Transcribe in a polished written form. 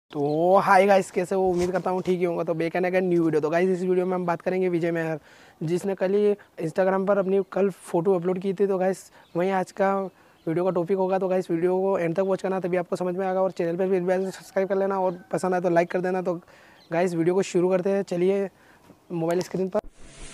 तो hi guys, कैसे हो? उम्मीद करता हूँ ठीक ही होगा। तो back and again new video. तो गाइस इस वीडियो में हम बात करेंगे विजय मेहर, जिसने कल ही इंस्टाग्राम पर अपनी कल फोटो अपलोड की थी। तो गाइस वहीं आज का वीडियो का टॉपिक होगा। तो गाइस वीडियो को एंड तक वॉच करना, तभी आपको समझ में आएगा। और चैनल पर भी सब्सक्राइब कर लेना, और पसंद आए तो लाइक कर देना। तो गाइस वीडियो को शुरू करते हैं, चलिए मोबाइल स्क्रीन पर।